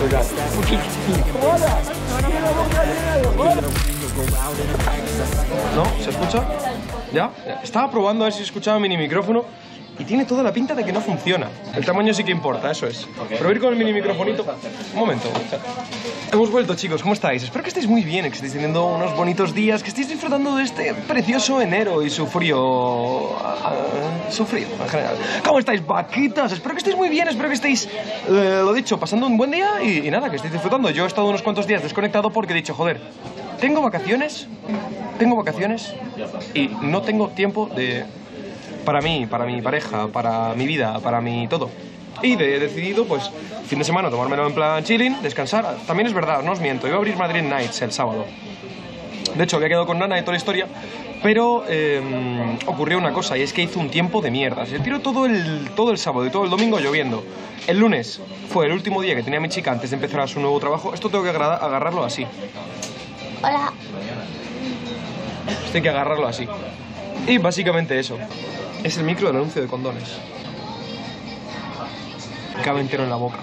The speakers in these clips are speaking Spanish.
¿No? ¿Se escucha? ¿Ya? Estaba probando a ver si escuchaba mi mini micrófono y tiene toda la pinta de que no funciona. El tamaño sí que importa, eso es. Pero ir con el mini microfonito... Un momento. Hemos vuelto, chicos. ¿Cómo estáis? Espero que estéis muy bien, que estéis teniendo unos bonitos días, que estéis disfrutando de este precioso enero y su frío... su frío, en general. ¿Cómo estáis, vaquitas? Espero que estéis muy bien, espero que estéis, lo dicho, pasando un buen día y nada, que estéis disfrutando. Yo he estado unos cuantos días desconectado porque he dicho, joder, tengo vacaciones y no tengo tiempo para mí, para mi pareja, para mi vida, para mi todo. Y he decidido, pues, fin de semana tomármelo en plan chilling, descansar. También es verdad, no os miento, iba a abrir Madrid Nights el sábado. De hecho, había quedado con Nana y toda la historia, pero ocurrió una cosa, y es que hizo un tiempo de mierda. Se tiró todo el sábado y todo el domingo lloviendo. El lunes fue el último día que tenía mi chica antes de empezar a su nuevo trabajo. Esto tengo que agarrarlo así. Hola. Esto hay que agarrarlo así. Y básicamente eso. Es el micro del anuncio de condones. Cabe entero en la boca.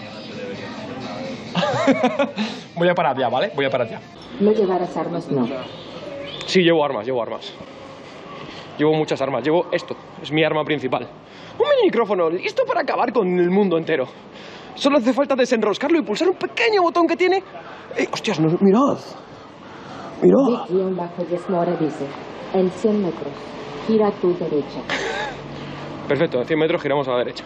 Voy a parar ya, ¿vale? Voy a parar ya. No llevarás armas, no. Sí, llevo armas. Llevo muchas armas. Llevo esto. Es mi arma principal. Un mini micrófono, listo para acabar con el mundo entero. Solo hace falta desenroscarlo y pulsar un pequeño botón que tiene. ¡Hostias! No, mirad. Mirad. Vic-Desmora dice, en 100 metros, gira a tu derecha. Perfecto, a 100 metros giramos a la derecha.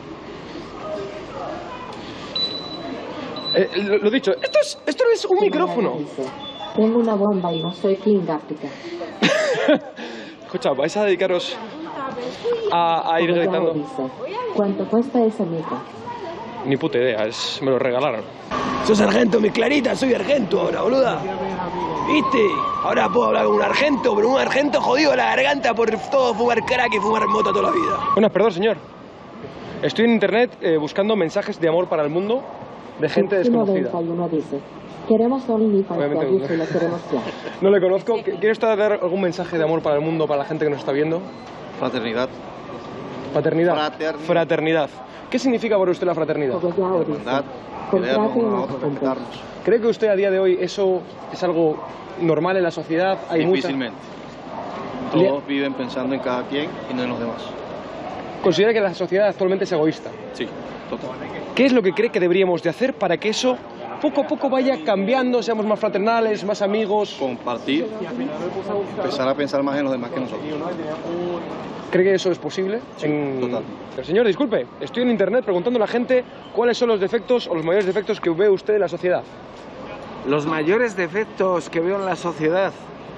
Lo dicho, esto no es un micrófono. Tengo una bomba y no soy Klingáfrica. Escucha, ¿vais a dedicaros a ir gritando? ¿Cuánto cuesta esa mica? Ni puta idea, me lo regalaron. Soy sargento, mi clarita, soy argento ahora, boluda. ¿Viste? Ahora puedo hablar con un argento, pero un argento jodido a la garganta por todo fumar crack y fumar mota toda la vida. Buenas, perdón, señor. Estoy en internet buscando mensajes de amor para el mundo de gente desconocida. 91 dice, queremos OnlyFans, y lo queremos ya. No le conozco. ¿Quiere usted dar algún mensaje de amor para el mundo, para la gente que nos está viendo? Fraternidad. Fraternidad. Fraternidad. ¿Qué significa para usted la fraternidad? Hermandad. Querernos unos a otros, respetarnos. ¿Cree que usted a día de hoy eso es algo normal en la sociedad? Hay difícilmente. Todos viven pensando en cada quien y no en los demás. ¿Considera que la sociedad actualmente es egoísta? Sí, total. ¿Qué es lo que cree que deberíamos de hacer para que eso poco a poco vaya cambiando, seamos más fraternales, más amigos? Compartir, empezar a pensar más en los demás que nosotros. ¿Cree que eso es posible? Sí, total. Pero señor, disculpe, estoy en internet preguntando a la gente cuáles son los defectos o los mayores defectos que ve usted en la sociedad. Los mayores defectos que veo en la sociedad,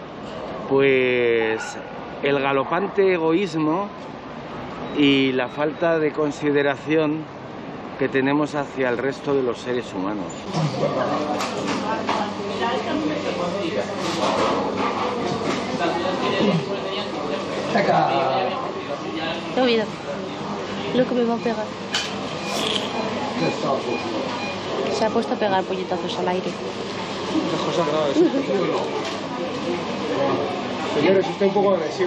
pues el galopante egoísmo y la falta de consideración que tenemos hacia el resto de los seres humanos. He oído. Lo que me va a pegar. Se ha puesto a pegar puñetazos al aire. Esas cosas graves. Señores, usted es un poco agresivo.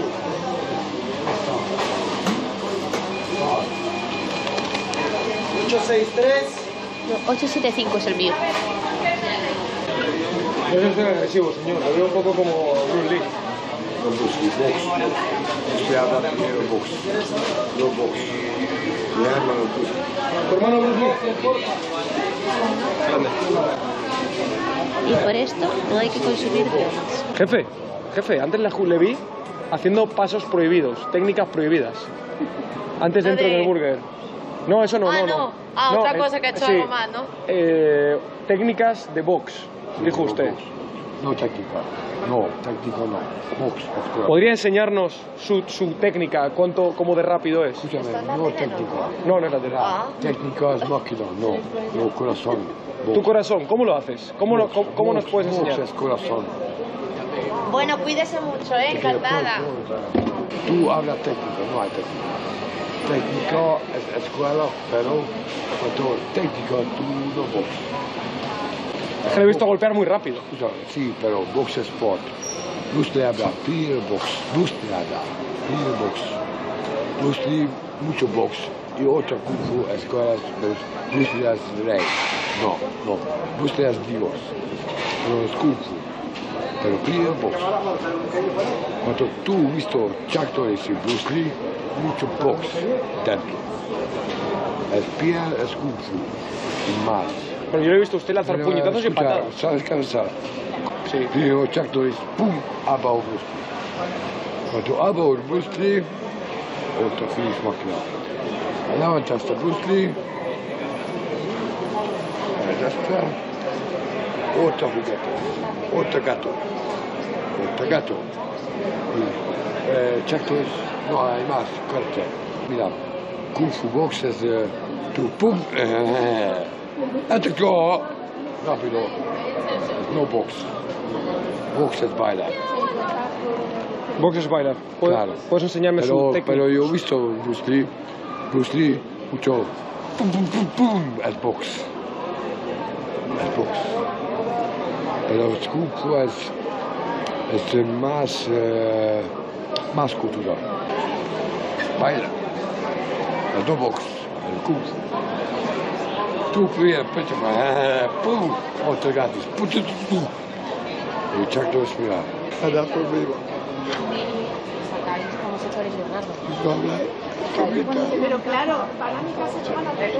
863. No, 875 es el mío. No es usted agresivo, señor. Lo veo un poco como Bruce Lee. No box. Usted habla primero box. No box. Mi hermano Bruce. ¿Tu hermano Bruce Lee? Y por esto no hay que consumir drogas. Jefe, antes le vi haciendo pasos prohibidos, técnicas prohibidas. Antes dentro del burger. No, eso no, no. Otra cosa que ha hecho algo más, ¿no? Técnicas de box, dijo usted. No técnica. No, técnica no. Box. ¿Podría enseñarnos su técnica, cómo de rápido es? Escúchame, no técnica. No es lateral. Técnica es máquina, no corazón. Box. ¿Tu corazón? ¿Cómo lo haces? ¿Cómo nos puedes enseñar? Box es corazón. Bueno, cuídese mucho, encantada. Tú hablas técnica, no hay técnica. Técnica es escuela, pero cuando técnica tú no box. Es que le he visto golpear muy rápido. Sí, pero box es sport. Bruce Lee habla, pide box. Bruce Lee habla, pide box. Bruce Lee, mucho box. Y otra kung fu escuelas, Bruce Lee es rey. No. Bruce Lee es Dios. No es Kung Fu. Pero primero box. Cuando tú has visto Chuck Norris y Bruce Lee, mucho box dentro. El pie es Kung Fu. Y más. Pero yo lo he visto a usted lanzar puñetazos y patadas. ¿Sabes cansar? Sí. Primero Chuck Norris, pum, abajo Bruce Lee. Cuando abajo Bruce Lee, otro finish máquina. Levantaste Bruce Lee. Ya está. Otro juguete. Otro gato. Otro gato. Chuck Norris, no hay más. Corte. Mira, Kung Fu Box es tu pum. Atacó. Rápido. No box. Box es bailar. Box es bailar. Claro. ¿Puedes enseñarme su técnica? Pero yo he visto Bruce Lee, mucho pum, pum, pum, pum, es box. Es box. Pero el Kung Fu es más cultural. Baila. El no box, el Kung Fu. Tú primero, pum, otro gratis, pum, pum, pum. Y Chuck Norris, mira, anda conmigo. Pero claro, para mi casa se van a ver.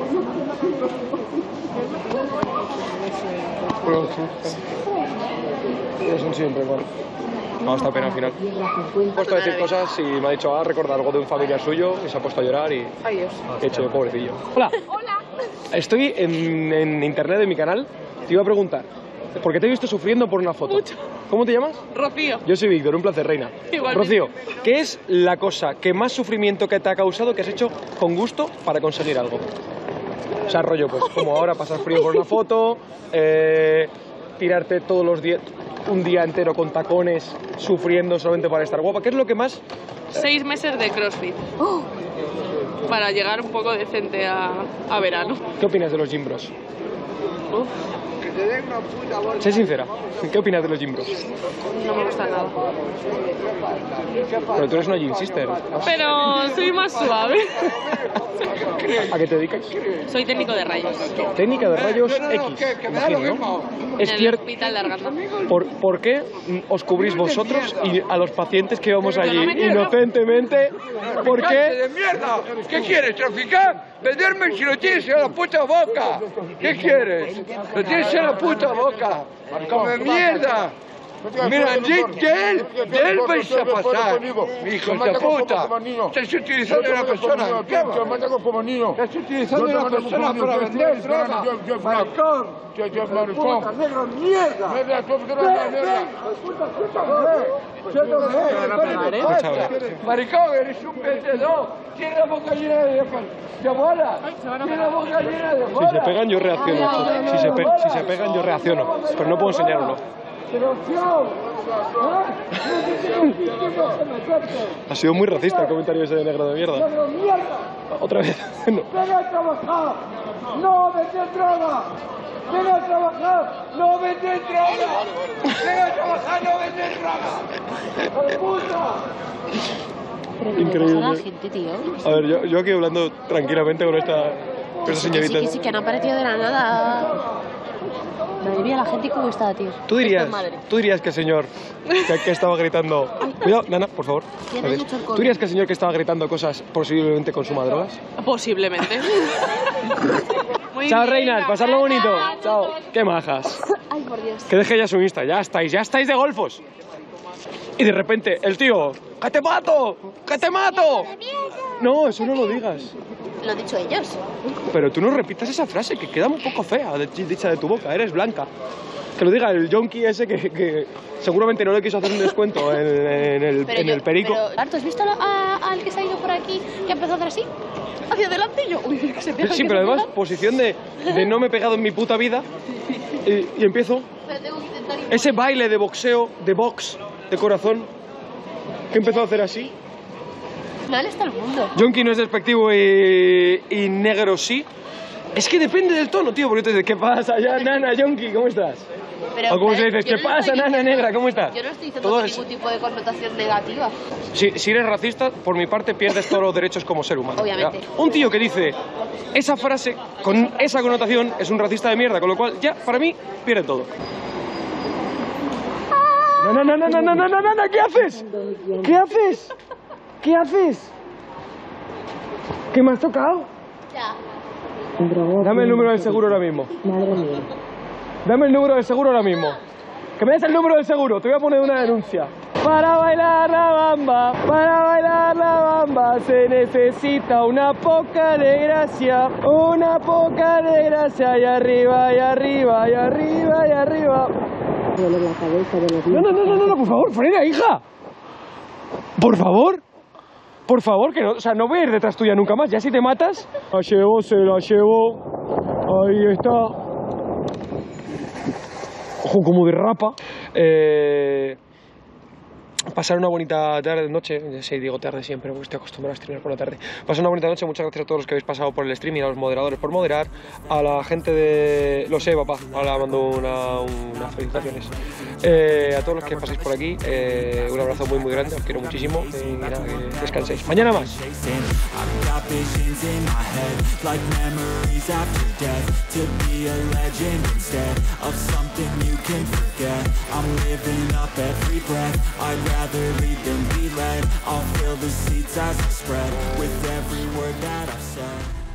No son siempre igual. No, esta pena al final. Me he puesto a decir cosas y me ha dicho, recordar algo de un familiar suyo y se ha puesto a llorar y he hecho de pobrecillo. Hola. Hola. Estoy en internet de mi canal. Te iba a preguntar, porque te he visto sufriendo por una foto. Mucho. ¿Cómo te llamas? Rocío. Yo soy Víctor, un placer, reina. Igualmente. Rocío, ¿qué es la cosa que más sufrimiento que te ha causado que has hecho con gusto para conseguir algo? O sea, rollo, pues como ahora pasar frío por una foto, tirarte todos los días, un día entero con tacones, sufriendo solamente para estar guapa. ¿Qué es lo que más...? 6 meses de CrossFit. Para llegar un poco decente a verano. ¿Qué opinas de los gym bros? Uf, Sé sincera, ¿qué opinas de los gym bros? no me gusta nada. Pero tú eres una gym sister. Pero soy más suave. ¿A qué te dedicas? Soy técnico de rayos. Técnica de rayos X, imagino, ¿no? Es En el cierto. hospital de Arganda. ¿Por qué os cubrís vosotros y a los pacientes que vamos allí inocentemente? ¿Por qué? ¡De mierda! ¿Qué quieres, traficar? Venderme si lo tienes en la puta boca. ¿Qué quieres? Lo tienes en la puta boca. ¡Come mierda! Mira, de él vais a pasar, hijos de puta. Estás utilizando a una persona. Estás utilizando a una persona para vender droga. Maricón. Puta, negro, mierda. Maricón, eres un vendedor. Tiene la boca llena de bola. Tiene la boca llena de bola. Si se pegan yo reacciono. Si se pegan yo reacciono. Pero no puedo enseñarlo. Ha sido muy racista el comentario ese de negro de mierda. Otra vez. No. ¡Ven a trabajar! ¡No vender droga! ¡Ven a trabajar! ¡No vender droga! ¡Ven a trabajar! ¡No vender droga! ¡Por puta! Pero ¿qué le pasa a la gente, tío? A ver, yo aquí hablando tranquilamente con esta señorita. Sí, que han aparecido de la nada. Madre mía, la gente cómo está, tío. ¿Tú dirías que el señor que estaba gritando... Cuidado, Nana, por favor. ¿Tú dirías que el señor que estaba gritando cosas posiblemente consuma drogas? Posiblemente. Chao, reinas, pasadlo bonito. Chao. Qué majas. Ay, por Dios. Que deje ya su Insta, ya estáis de golfos. Y de repente, el tío, ¡que te mato! ¡Que te mato! No, eso no lo digas. Lo han dicho ellos. Pero tú no repitas esa frase, que queda un poco fea, dicha de tu boca, eres blanca. Que lo diga el yonki ese que seguramente no le quiso hacer un descuento en el perico. Pero, ¿tú has visto al que se ha ido por aquí y ha empezado a hacer así? Hacia adelante y yo, uy, que se pega. Sí, pero además, posición de no me he pegado en mi puta vida. Y empiezo Pero tengo que intentar ir. ese baile de boxeo, de box, de corazón, que empezó a hacer así. Mal está el mundo. Yonki no es despectivo y negro sí, Es que depende del tono, tío, porque tú dices, ¿qué pasa ya, nana yonki? ¿Cómo estás? Pero, O como se dices, yo ¿qué no pasa, estoy nana diciendo- negra? ¿Cómo estás? Yo no estoy diciendo Todo ningún tipo de connotación negativa. Si eres racista, por mi parte pierdes todos los derechos como ser humano. Obviamente. ¿ya? Un tío que dice esa frase con esa connotación es un racista de mierda, con lo cual ya, para mí, pierde todo. No, ¿qué haces? ¿Qué haces? ¿Qué haces? ¿Qué me has tocado? Ya. Dame el número del seguro ahora mismo. Madre mía. Dame el número del seguro ahora mismo. Que me des el número del seguro, te voy a poner una denuncia. Para bailar la bamba, se necesita una poca de gracia, y arriba, y arriba, y arriba, y arriba. Duele la cabeza de los No, por favor, frena, hija. Por favor, que no, o sea, no voy a ir detrás tuya nunca más, ya si te matas. La llevo, se la llevo. Ahí está. Ojo, como derrapa. Pasar una bonita tarde, noche, ya sé, digo tarde siempre, porque estoy acostumbrado a streamear por la tarde. Pasar una bonita noche, muchas gracias a todos los que habéis pasado por el streaming, a los moderadores por moderar, a la gente de... Lo sé, papá, ahora mando unas felicitaciones. A todos los que pasáis por aquí, un abrazo muy grande, os quiero muchísimo y nada, que descanséis. Mañana más. I'd rather lead than be led. I'll fill the seats as I spread with every word that I've said.